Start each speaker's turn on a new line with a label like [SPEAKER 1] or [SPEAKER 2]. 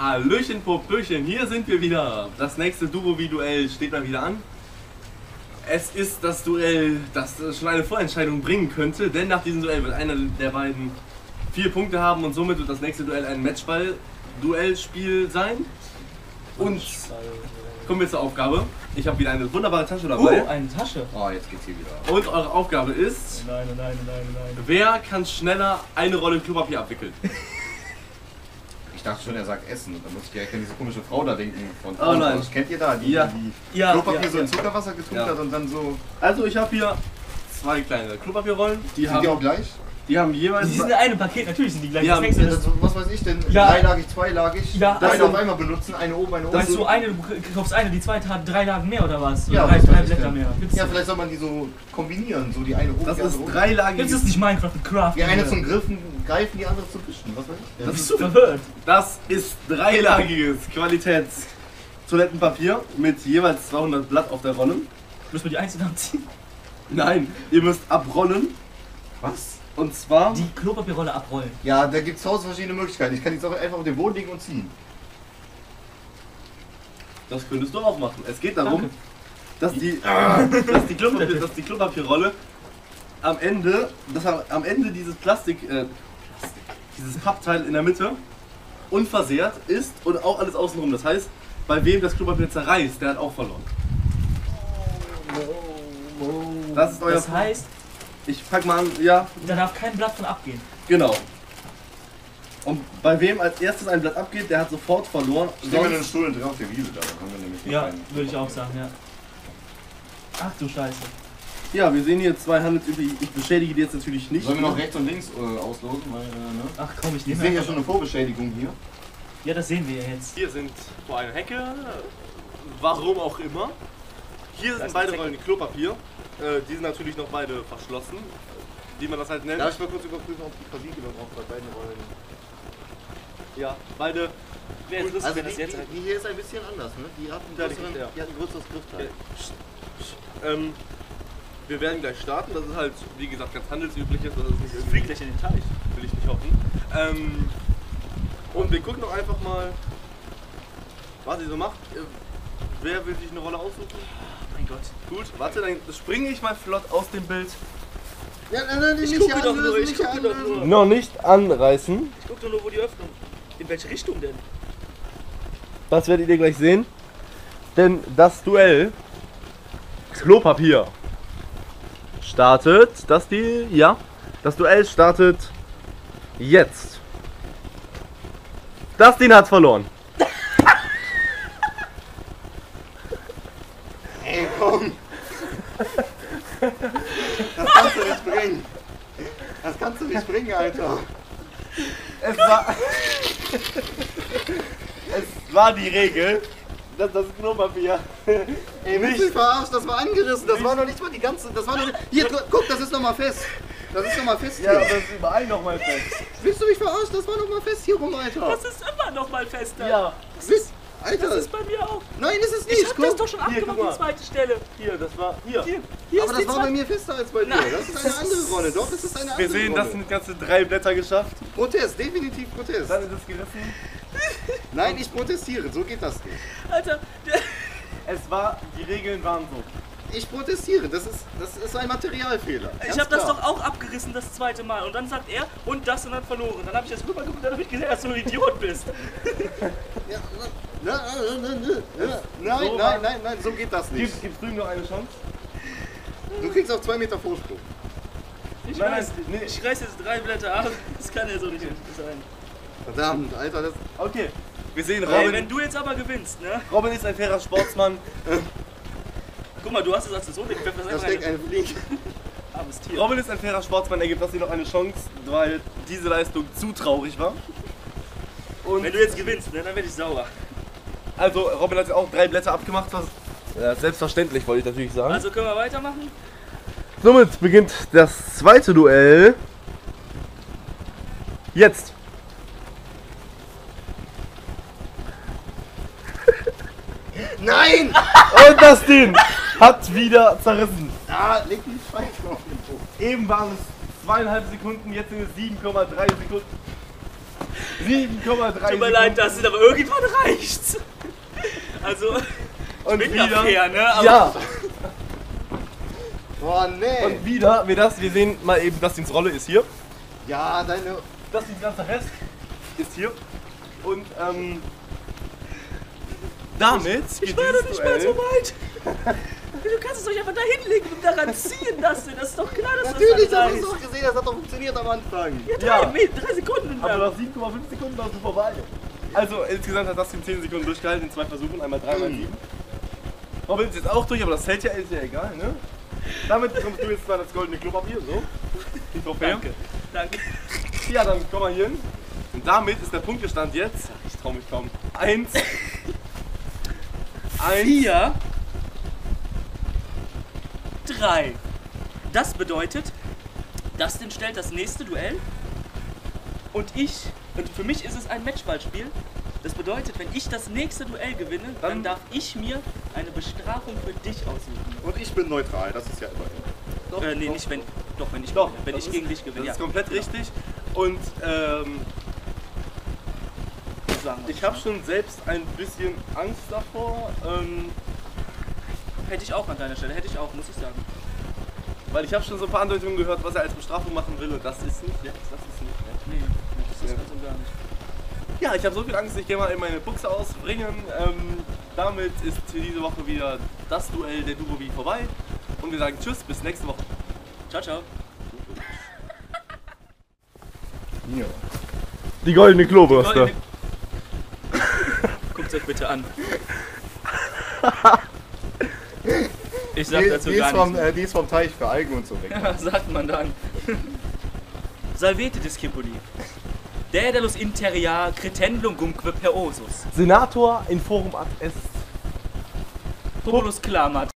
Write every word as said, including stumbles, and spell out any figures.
[SPEAKER 1] Hallöchen, Popöchen, hier sind wir wieder. Das nächste Duo-Duell steht mal wieder an. Es ist das Duell, das schon eine Vorentscheidung bringen könnte, denn nach diesem Duell wird einer der beiden vier Punkte haben und somit wird das nächste Duell ein Matchball-Duellspiel sein. Und kommen wir zur Aufgabe. Ich habe wieder eine wunderbare Tasche dabei.
[SPEAKER 2] Oh, eine Tasche.
[SPEAKER 3] Oh, jetzt geht's hier wieder.
[SPEAKER 1] Und eure Aufgabe ist,
[SPEAKER 2] Nein, nein, nein, nein.
[SPEAKER 1] wer kann schneller eine Rolle Klopapier abwickeln?
[SPEAKER 3] Ich dachte schon, er sagt Essen. Und dann muss ich direkt an diese komische Frau da denken. Von
[SPEAKER 1] Oh nein.
[SPEAKER 3] Kennt ihr da? Die,
[SPEAKER 1] Ja.
[SPEAKER 3] die
[SPEAKER 2] Ja,
[SPEAKER 3] Klopapier
[SPEAKER 2] ja,
[SPEAKER 3] so in
[SPEAKER 2] ja.
[SPEAKER 3] Zuckerwasser getunkt
[SPEAKER 1] Ja.
[SPEAKER 3] hat und dann so...
[SPEAKER 1] Also ich habe hier zwei kleine Klopapierrollen. Die
[SPEAKER 3] Sind die auch
[SPEAKER 1] haben,
[SPEAKER 3] gleich?
[SPEAKER 1] die haben jeweils...
[SPEAKER 2] Die sind in einem Paket, natürlich sind die gleich.
[SPEAKER 1] Ja,
[SPEAKER 2] Was denkst
[SPEAKER 3] Ja,
[SPEAKER 2] du,
[SPEAKER 3] das, was weiß ich denn?
[SPEAKER 2] Ja.
[SPEAKER 3] Dreilagig, zweilagig?
[SPEAKER 2] Ja,
[SPEAKER 3] Beide
[SPEAKER 2] also-
[SPEAKER 3] auf einmal benutzen, eine oben, eine unten.
[SPEAKER 2] dass du eine, du kaufst eine, die zweite hat drei Lagen mehr oder was?
[SPEAKER 3] Ja,
[SPEAKER 2] oder drei,
[SPEAKER 3] was
[SPEAKER 2] drei
[SPEAKER 3] weiß ich
[SPEAKER 2] Blätter
[SPEAKER 3] denn?
[SPEAKER 2] mehr. Gibt's
[SPEAKER 3] Ja, vielleicht soll man die so kombinieren. So die eine oben,
[SPEAKER 1] Das
[SPEAKER 3] die
[SPEAKER 1] ist
[SPEAKER 3] andere unten.
[SPEAKER 1] dreilagig.
[SPEAKER 2] Gibt's das nicht Minecraft mit Craft?
[SPEAKER 3] Die eine zum Griffen, greifen, die andere zum Wischen. Was weiß ich?
[SPEAKER 2] Da bist du verwirrt.
[SPEAKER 1] Das ist dreilagiges Qualitäts-Toilettenpapier mit jeweils zweihundert Blatt auf der Rolle.
[SPEAKER 2] Müssen wir die einzeln abziehen?
[SPEAKER 1] Nein, ihr müsst abrollen.
[SPEAKER 3] Was?
[SPEAKER 1] Und zwar...
[SPEAKER 2] Die Klopapierrolle abrollen.
[SPEAKER 3] Ja, da gibt es tausend verschiedene Möglichkeiten. Ich kann jetzt auch einfach auf den Boden legen und ziehen.
[SPEAKER 1] Das könntest du auch machen. Es geht darum,
[SPEAKER 2] Danke.
[SPEAKER 1] dass die, dass, die Klopapier, dass die Klopapierrolle am Ende, dass am Ende dieses Plastik, äh, Plastik, dieses Pappteil in der Mitte unversehrt ist und auch alles außenrum. Das heißt, bei wem das Klopapier zerreißt, der hat auch verloren. Das ist euer
[SPEAKER 2] Das heißt,
[SPEAKER 1] Ich fang mal an, ja,
[SPEAKER 2] da darf kein Blatt von abgehen.
[SPEAKER 1] genau. Und bei wem als erstes ein Blatt abgeht, der hat sofort verloren.
[SPEAKER 3] Stellen wir den
[SPEAKER 1] Sonst,
[SPEAKER 3] Stuhl und drehen auf der Wiese da. Dann haben wir nämlich noch
[SPEAKER 2] Ja,
[SPEAKER 3] einen.
[SPEAKER 2] würde ich auch sagen, ja. Ach du Scheiße.
[SPEAKER 1] ja, wir sehen hier zwei handelsübliche. Ich beschädige die jetzt natürlich nicht.
[SPEAKER 3] Sollen wir noch rechts und links äh, auslosen? Weil, äh, ne?
[SPEAKER 2] Ach komm, ich
[SPEAKER 3] Ich
[SPEAKER 2] nehme
[SPEAKER 3] sehe ja
[SPEAKER 2] einfach-
[SPEAKER 3] schon eine Vorbeschädigung hier.
[SPEAKER 2] Ja, das sehen wir ja jetzt.
[SPEAKER 1] Hier sind vor einer Hecke, warum auch immer. Hier
[SPEAKER 2] Da
[SPEAKER 1] sind
[SPEAKER 2] ist
[SPEAKER 1] beide
[SPEAKER 2] eine Zecke.
[SPEAKER 1] Rollen Klopapier. Äh, die sind natürlich noch beide verschlossen, wie man das halt nennt.
[SPEAKER 3] Darf ich mal kurz überprüfen, ob die Versiegelung auch bei beiden Rollen...
[SPEAKER 1] Ja, beide.
[SPEAKER 2] Wer
[SPEAKER 3] Gut,
[SPEAKER 2] ist
[SPEAKER 3] also
[SPEAKER 2] wenn
[SPEAKER 3] die,
[SPEAKER 2] das jetzt
[SPEAKER 3] die,
[SPEAKER 2] halt
[SPEAKER 3] die hier ist ein bisschen anders, ne? Die hat ein
[SPEAKER 1] Ja, die-
[SPEAKER 3] größeren,
[SPEAKER 1] ja.
[SPEAKER 3] die hat ein größeres Griffteil.
[SPEAKER 1] Ähm, wir werden gleich starten. Das ist halt, wie gesagt, ganz handelsübliches. Das ist nicht irgendwie,
[SPEAKER 2] fliegt gleich in den Teich.
[SPEAKER 1] will ich nicht hoffen. Ähm, und wir gucken doch einfach mal, was ihr so macht. Äh, Wer will sich eine Rolle aussuchen?
[SPEAKER 2] Oh mein Gott.
[SPEAKER 1] Gut, warte, dann springe ich mal flott aus dem Bild.
[SPEAKER 3] Ja, nein, nein,
[SPEAKER 2] Ich
[SPEAKER 3] nicht
[SPEAKER 2] gucke doch nur,
[SPEAKER 3] anlösen,
[SPEAKER 2] ich
[SPEAKER 3] nicht
[SPEAKER 2] gucke doch
[SPEAKER 3] anlösen.
[SPEAKER 2] nur.
[SPEAKER 1] Noch nicht anreißen.
[SPEAKER 2] Ich guck doch nur, wo die Öffnung. In welche Richtung denn?
[SPEAKER 1] Das werdet ihr gleich sehen. Denn das Duell Klopapier startet. Das die. Ja. Das Duell startet jetzt. Dustin hat verloren.
[SPEAKER 3] Ey, komm! Das kannst du nicht bringen! Das kannst du nicht bringen, Alter!
[SPEAKER 1] Es war. Es war die Regel, dass das Klopapier.
[SPEAKER 3] Ey, willst du mich verarschen? Das war angerissen, das war noch nicht mal die ganze... Das war noch nicht... Hier, guck, das ist noch mal fest! Das ist noch mal fest hier!
[SPEAKER 1] das ist überall nochmal fest.
[SPEAKER 3] Willst du mich verarschen? Das war noch mal fest hier rum, Alter!
[SPEAKER 2] Das ist immer noch mal fester.
[SPEAKER 1] Ja.
[SPEAKER 3] Willst... Alter!
[SPEAKER 2] Das ist bei mir auch.
[SPEAKER 3] Nein, ist es
[SPEAKER 2] Ich
[SPEAKER 3] nicht!
[SPEAKER 2] hab das
[SPEAKER 3] Guck!
[SPEAKER 2] doch schon
[SPEAKER 1] Hier,
[SPEAKER 2] abgemacht,
[SPEAKER 1] guck mal.
[SPEAKER 2] die zweite Stelle.
[SPEAKER 1] Hier, das war. Hier.
[SPEAKER 2] Hier, hier
[SPEAKER 3] Aber
[SPEAKER 2] ist
[SPEAKER 3] das
[SPEAKER 2] die
[SPEAKER 3] war bei
[SPEAKER 2] zweite.
[SPEAKER 3] mir fester als bei dir.
[SPEAKER 2] Nein,
[SPEAKER 3] Das ist eine
[SPEAKER 2] das
[SPEAKER 3] andere
[SPEAKER 2] ist-
[SPEAKER 3] Rolle. Doch, das ist eine andere
[SPEAKER 1] Wir sehen,
[SPEAKER 3] Rolle.
[SPEAKER 1] das sind ganze drei Blätter geschafft.
[SPEAKER 3] Protest, definitiv Protest.
[SPEAKER 1] Dann ist es gerissen.
[SPEAKER 3] Nein, ich protestiere. So geht das nicht.
[SPEAKER 2] Alter, der,
[SPEAKER 1] Es war. Die Regeln waren so.
[SPEAKER 3] Ich protestiere. Das ist, das ist ein Materialfehler.
[SPEAKER 2] ich
[SPEAKER 3] Ganz
[SPEAKER 2] hab das
[SPEAKER 3] klar.
[SPEAKER 2] doch auch abgerissen das zweite Mal. Und dann sagt er, und das und dann verloren. Dann hab ich das rübergeguckt, dann hab ich gesehen, dass du ein Idiot bist.
[SPEAKER 3] Ja, na, na, na, na, na, nein,
[SPEAKER 1] So
[SPEAKER 3] nein,
[SPEAKER 1] war-
[SPEAKER 3] nein, nein, so geht das nicht.
[SPEAKER 1] Gibst, gibst du ihm noch eine Chance?
[SPEAKER 3] Du kriegst auf zwei Meter Vorsprung.
[SPEAKER 2] Ich
[SPEAKER 1] Nein,
[SPEAKER 2] weiß,
[SPEAKER 1] nein, nee.
[SPEAKER 2] ich reiß jetzt drei Blätter ab. Das kann ja so nicht sein.
[SPEAKER 3] Verdammt, Alter, das.
[SPEAKER 1] Okay. Wir sehen,
[SPEAKER 2] Ey,
[SPEAKER 1] Robin,
[SPEAKER 2] wenn du jetzt aber gewinnst, ne?
[SPEAKER 1] Robin ist ein fairer Sportsmann.
[SPEAKER 2] Guck mal, du hast es als so, ich werf das
[SPEAKER 3] Da
[SPEAKER 2] einfach
[SPEAKER 3] steckt
[SPEAKER 2] rein.
[SPEAKER 3] eine Fliege.
[SPEAKER 2] Armes Tier.
[SPEAKER 1] Robin ist ein fairer Sportsmann, er gibt das hier noch eine Chance, weil diese Leistung zu traurig war. Und
[SPEAKER 2] Wenn du jetzt gewinnst, ne, dann werde ich sauer.
[SPEAKER 1] also Robin hat ja auch drei Blätter abgemacht, was ja, selbstverständlich wollte ich natürlich sagen.
[SPEAKER 2] Also können wir weitermachen?
[SPEAKER 1] Somit beginnt das zweite Duell. Jetzt.
[SPEAKER 3] Nein!
[SPEAKER 1] Und das Ding hat wieder zerrissen.
[SPEAKER 3] Ah, leg die Scheiße auf den Boden.
[SPEAKER 1] Eben waren es zweieinhalb Sekunden, jetzt sind es sieben Komma drei Sekunden. sieben Komma drei
[SPEAKER 2] Tut mir leid, das sind aber irgendwann reicht's. Also,
[SPEAKER 1] und
[SPEAKER 2] bin ja
[SPEAKER 1] wieder.
[SPEAKER 2] fair, ne? Aber
[SPEAKER 1] Ja.
[SPEAKER 3] Boah, nee.
[SPEAKER 1] Und wieder, wir, das, wir sehen mal eben, dass die Rolle ist hier.
[SPEAKER 3] Ja, deine...
[SPEAKER 1] Das die ganze Rest ist hier. Und ähm, damit
[SPEAKER 2] ich war doch nicht mal so weit. Du kannst es doch einfach da hinlegen und daran ziehen lassen. Das ist doch klar, dass
[SPEAKER 3] Natürlich,
[SPEAKER 2] das
[SPEAKER 3] das
[SPEAKER 2] dann
[SPEAKER 3] hast du
[SPEAKER 2] reicht.
[SPEAKER 3] doch gesehen, das hat doch funktioniert am Anfang.
[SPEAKER 2] Ja, drei,
[SPEAKER 1] Ja.
[SPEAKER 2] Meter, drei Sekunden.
[SPEAKER 1] Aber
[SPEAKER 2] lang.
[SPEAKER 1] nach sieben Komma fünf Sekunden warst du vorbei. Also insgesamt hat das in zehn Sekunden durchgehalten, in zwei Versuchen, einmal drei, mal sieben. Robin ist jetzt auch durch, aber das zählt ja, ist ja egal, ne? Damit bekommst du jetzt mal das goldene Klopapier, so. Die Trophäe.
[SPEAKER 2] Danke, danke.
[SPEAKER 1] Ja, dann komm mal hier hin. Und damit ist der Punktestand jetzt, ich trau mich kaum, eins, eins,
[SPEAKER 2] Vier, drei. Das bedeutet, Dustin stellt das nächste Duell und ich, und für mich ist es ein Matchballspiel. Das bedeutet, wenn ich das nächste Duell gewinne, dann,
[SPEAKER 1] Dann-
[SPEAKER 2] darf ich mir eine Bestrafung für dich aussuchen.
[SPEAKER 3] Und ich bin neutral, das ist ja immer.
[SPEAKER 1] Doch,
[SPEAKER 2] Äh, nee,
[SPEAKER 1] doch.
[SPEAKER 2] nicht wenn, doch wenn ich
[SPEAKER 1] Doch,
[SPEAKER 2] gewinne, wenn
[SPEAKER 1] das
[SPEAKER 2] ich
[SPEAKER 1] ist-
[SPEAKER 2] gegen dich
[SPEAKER 1] Das
[SPEAKER 2] gewinne.
[SPEAKER 1] ist
[SPEAKER 2] Ja,
[SPEAKER 1] komplett richtig. Und ähm,
[SPEAKER 2] sagen wir.
[SPEAKER 1] ich habe schon selbst ein bisschen Angst davor, ähm,
[SPEAKER 2] Hätte ich auch an deiner Stelle, hätte ich auch, muss ich sagen.
[SPEAKER 1] weil ich habe schon so ein paar Andeutungen gehört, was er als Bestrafung machen will und das ist nicht nett, das ist nicht nett.
[SPEAKER 2] Nee, nee, das ist
[SPEAKER 1] Ja.
[SPEAKER 2] ganz und gar nicht.
[SPEAKER 1] Ja, ich habe so viel Angst, ich gehe mal in meine Buchse ausbringen. Ähm, damit ist für diese Woche wieder das Duell der Dubovi vorbei und wir sagen Tschüss, bis nächste Woche.
[SPEAKER 2] Ciao, ciao.
[SPEAKER 3] Ja.
[SPEAKER 1] Die goldene Klobürste.
[SPEAKER 2] Guckt euch bitte an. Ich sag
[SPEAKER 3] Die,
[SPEAKER 2] dazu
[SPEAKER 3] die, ist
[SPEAKER 2] gar
[SPEAKER 3] vom,
[SPEAKER 2] nichts.
[SPEAKER 3] äh, die ist vom Teich für Algen und so weg.
[SPEAKER 2] Was sagt man dann? Salvete discipuli. Daedalus interia cretendum gumque per osus.
[SPEAKER 1] Senator in Forum ad est.
[SPEAKER 2] Populus clamat.